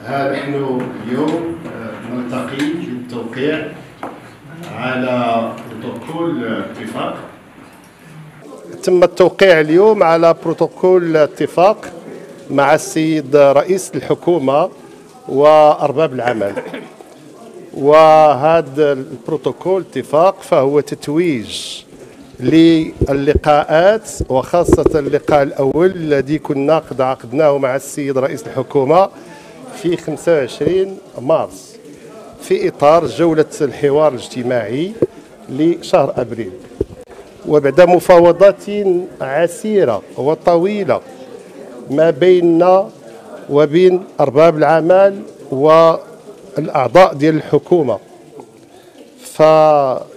نحن اليوم نلتقي للتوقيع على بروتوكول اتفاق. تم التوقيع اليوم على بروتوكول اتفاق مع السيد رئيس الحكومة وأرباب العمل. وهذا البروتوكول اتفاق فهو تتويج للقاءات، وخاصة اللقاء الأول الذي كنا قد عقدناه مع السيد رئيس الحكومة في 25 مارس في إطار جولة الحوار الاجتماعي لشهر أبريل، وبعد مفاوضات عسيرة وطويلة ما بيننا وبين أرباب العمل والأعضاء ديال الحكومة، فتم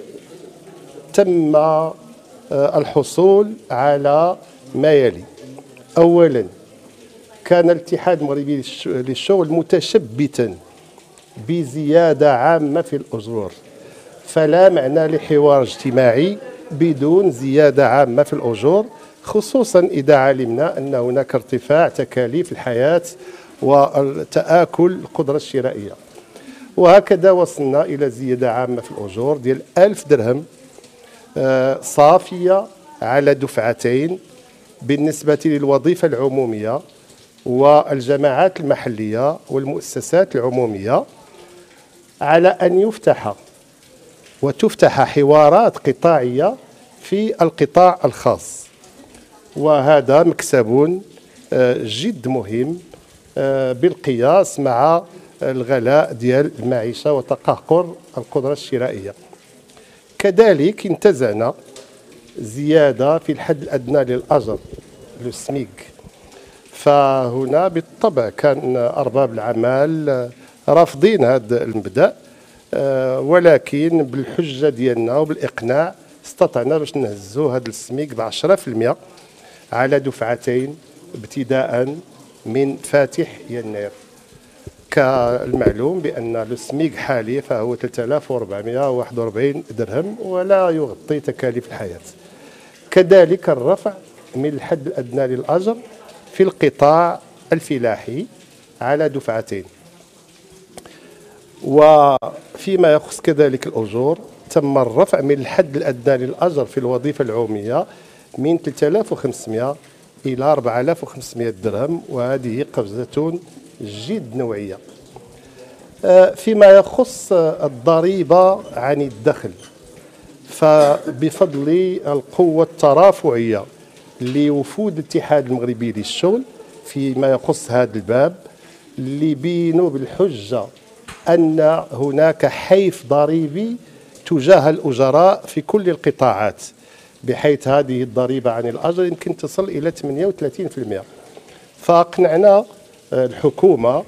الحصول على ما يلي. أولا، كان الاتحاد المغربي للشغل متشبتا بزيادة عامة في الأجور، فلا معنى لحوار اجتماعي بدون زيادة عامة في الأجور، خصوصا إذا علمنا أن هناك ارتفاع تكاليف الحياة وتآكل القدرة الشرائية. وهكذا وصلنا إلى زيادة عامة في الأجور ديال 1000 درهم صافية على دفعتين بالنسبة للوظيفة العمومية والجماعات المحلية والمؤسسات العمومية، على أن وتفتح حوارات قطاعية في القطاع الخاص. وهذا مكسب جد مهم بالقياس مع الغلاء ديال المعيشة وتقهقر القدرة الشرائية. كذلك انتزعنا زيادة في الحد الأدنى للأجر السميك، فهنا بالطبع كان أرباب العمل رافضين هذا المبدأ، ولكن بالحجة ديالنا وبالإقناع استطعنا باش نهزوا هذا السميك ب10% على دفعتين ابتداء من فاتح يناير. كالمعلوم بأن السميك حاليا فهو 3441 درهم ولا يغطي تكاليف الحياة. كذلك الرفع من الحد الأدنى للأجر في القطاع الفلاحي على دفعتين. وفيما يخص كذلك الأجور، تم الرفع من الحد الأدنى للأجر في الوظيفة العمومية من 3500 إلى 4500 درهم، وهذه قفزة جد نوعية. فيما يخص الضريبة عن الدخل، فبفضل القوة الترافعية لوفود الاتحاد المغربي للشغل فيما يخص هذا الباب، اللي بينوا بالحجة أن هناك حيف ضريبي تجاه الأجراء في كل القطاعات، بحيث هذه الضريبة عن الأجر يمكن تصل إلى 38%. فأقنعنا الحكومة،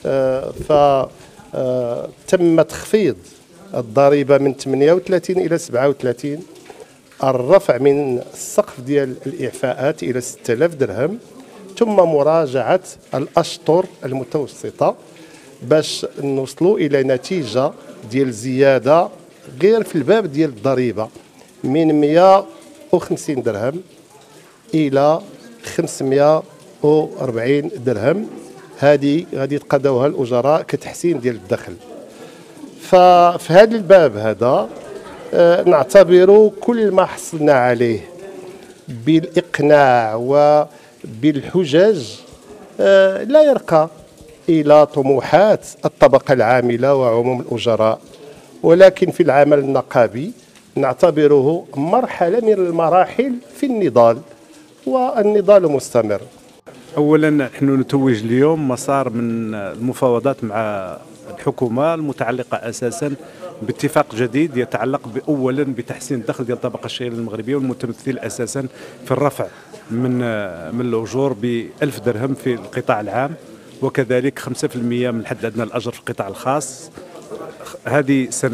فتم تخفيض الضريبة من 38 إلى 37، الرفع من السقف ديال الإعفاءات إلى 6000 درهم، ثم مراجعة الأشطر المتوسطة باش نوصلوا إلى نتيجة ديال زيادة غير في الباب ديال الضريبة من 150 درهم إلى 540 درهم. هذه غادي يتقاضوها الأجراء كتحسين ديال الدخل. ففي هذا الباب هذا نعتبر كل ما حصلنا عليه بالإقناع وبالحجج لا يرقى إلى طموحات الطبقة العاملة وعموم الأجراء، ولكن في العمل النقابي نعتبره مرحلة من المراحل في النضال، والنضال مستمر. أولا نحن نتوج اليوم مسار من المفاوضات مع الحكومة المتعلقة أساسا باتفاق جديد يتعلق أولا بتحسين الدخل ديال الطبقة الشهيرة المغربية، والمتمثل أساسا في الرفع من الأجور ب1000 درهم في القطاع العام، وكذلك 5% من الحد الأدنى للأجر في القطاع الخاص، هذه سنة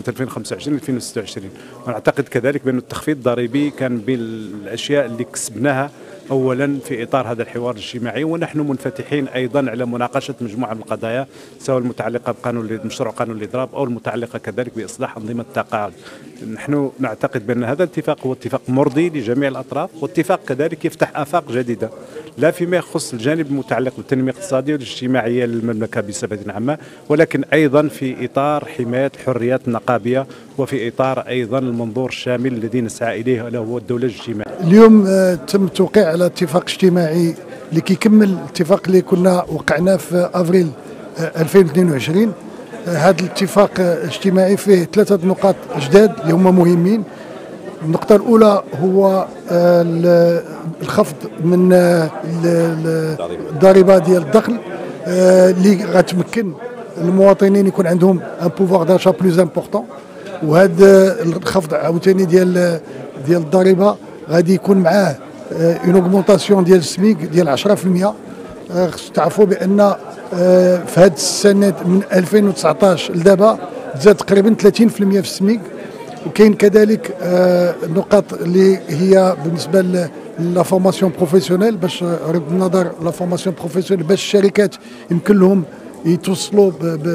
2025-2026. ونعتقد كذلك بأن التخفيض الضريبي كان بالأشياء اللي كسبناها اولا في اطار هذا الحوار الاجتماعي، ونحن منفتحين ايضا على مناقشه مجموعه من القضايا سواء المتعلقه بمشروع قانون الاضراب او المتعلقه كذلك باصلاح انظمه التقاعد. نحن نعتقد بان هذا الاتفاق هو اتفاق مرضي لجميع الاطراف، واتفاق كذلك يفتح افاق جديده لا فيما يخص الجانب المتعلق بالتنميه الاقتصاديه والاجتماعيه للمملكه بصفه عامه، ولكن ايضا في اطار حمايه الحريات النقابيه، وفي اطار ايضا المنظور الشامل الذي نسعى اليه الا هو الدوله الاجتماعيه. اليوم تم التوقيع على اتفاق اجتماعي اللي كيكمل الاتفاق اللي كنا وقعناه في افريل 2022. هذا الاتفاق الاجتماعي فيه 3 نقاط جداد اللي هما مهمين. النقطة الأولى هو الخفض من الضريبة ديال الدخل اللي غتمكن المواطنين يكون عندهم ان بوفوار داشا بلوز امبورطون، وهذا الخفض عاوتاني ديال الضريبة غادي يكون معاه اون اوغمونطاسيون ديال السميك ديال 10%. خصكم تعرفوا بأن في هذه السنة من 2019 لدابا زاد تقريبا 30% في السميك. وكاين كذلك النقاط اللي هي بالنسبه لا فورماسيون بروفيسيونيل، باش رد النظر لا فورماسيون بروفيسيونيل باش الشركات يمكن لهم يتوصلوا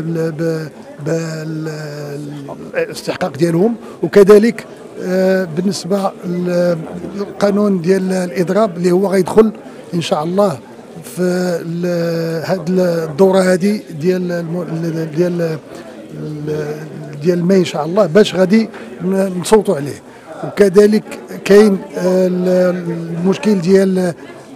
بالاستحقاق ديالهم. وكذلك بالنسبه للقانون ديال الاضراب اللي هو غيدخل ان شاء الله في هذه الدوره هذه ديال ماي ان شاء الله، باش غادي نصوتوا عليه. وكذلك كاين المشكل ديال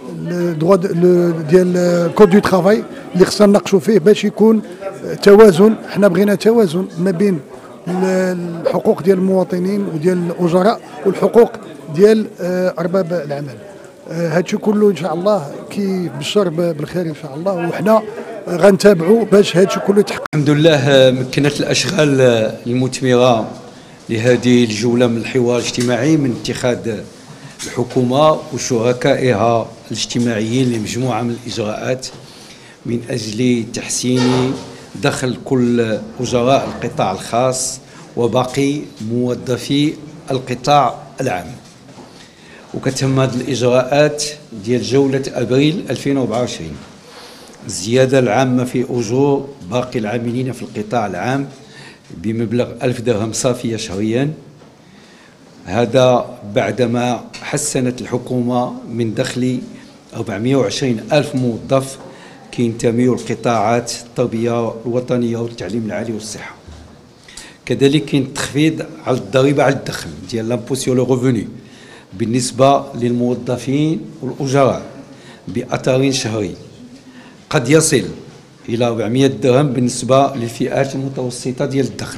ديال كود دو ترافاي اللي خصنا نناقشوا فيه باش يكون توازن. حنا بغينا توازن ما بين الحقوق ديال المواطنين وديال الاجراء والحقوق ديال ارباب العمل. هادشي كله ان شاء الله كيبشر بالخير ان شاء الله، وحنا غنتابعوا باش هادشي كله يتحقق. الحمد لله مكنت الاشغال المثمره لهذه الجوله من الحوار الاجتماعي من اتخاذ الحكومه وشركائها الاجتماعيين لمجموعه من الاجراءات من اجل تحسين دخل كل وزراء القطاع الخاص وباقي موظفي القطاع العام. وكتهم هذه الاجراءات ديال جوله ابريل 2024 الزياده العامه في اجور باقي العاملين في القطاع العام بمبلغ 1000 درهم صافيه شهريا. هذا بعدما حسنت الحكومه من دخل 420 ألف موظف كينتميوا لقطاعات التربيه الوطنيه والتعليم العالي والصحه. كذلك كاين تخفيض على الضريبه على الدخل ديال لامبو سور لو ريفوني بالنسبه للموظفين والاجراء باثار شهري قد يصل الى 400 درهم بالنسبه للفئات المتوسطه ديال الدخل.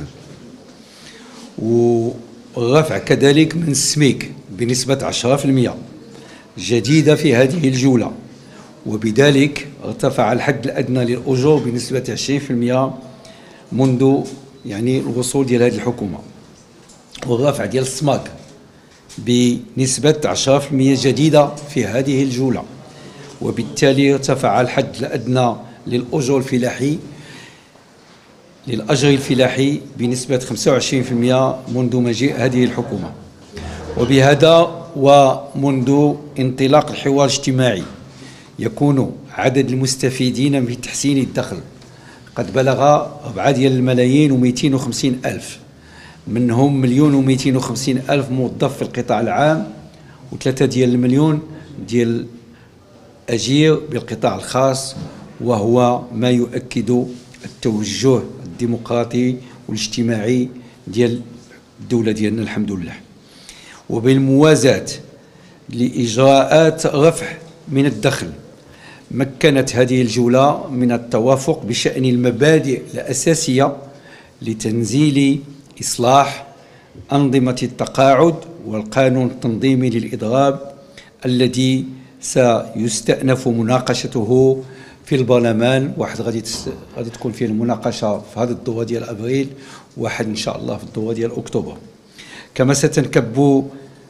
والرفع كذلك من السميك بنسبه 10% جديده في هذه الجوله، وبذلك ارتفع الحد الادنى للاجور بنسبه 20% منذ الوصول ديال هذه الحكومه. والرفع ديال السماك بنسبه 10% جديده في هذه الجوله، وبالتالي ارتفع الحد الادنى للاجر الفلاحي بنسبه 25% منذ مجيء هذه الحكومه. وبهذا ومنذ انطلاق الحوار الاجتماعي يكون عدد المستفيدين من تحسين الدخل قد بلغ 4,250,000، منهم 1,250,000 موظف في القطاع العام و3 مليون ديال أجير بالقطاع الخاص، وهو ما يؤكد التوجه الديمقراطي والاجتماعي ديال الدولة ديالنا الحمد لله. وبالموازاة لإجراءات رفع من الدخل مكنت هذه الجولة من التوافق بشأن المبادئ الأساسية لتنزيل إصلاح أنظمة التقاعد والقانون التنظيمي للإضراب الذي سيستأنف مناقشته في البرلمان. واحد غادي تكون فيه المناقشة في هذه الدورة ديال أبريل، واحد إن شاء الله في الدورة ديال أكتوبر. كما ستنكب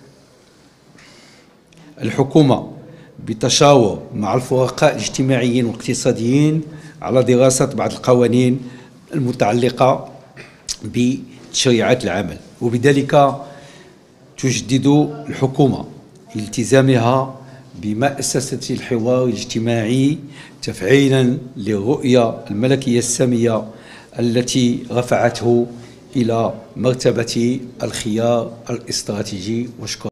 الحكومة بتشاور مع الفرقاء الاجتماعيين والاقتصاديين على دراسة بعض القوانين المتعلقة بتشريعات العمل، وبذلك تجدد الحكومة التزامها بمؤسسة الحوار الاجتماعي تفعيلا للرؤية الملكية السامية التي رفعته إلى مرتبة الخيار الاستراتيجي. وشكرا.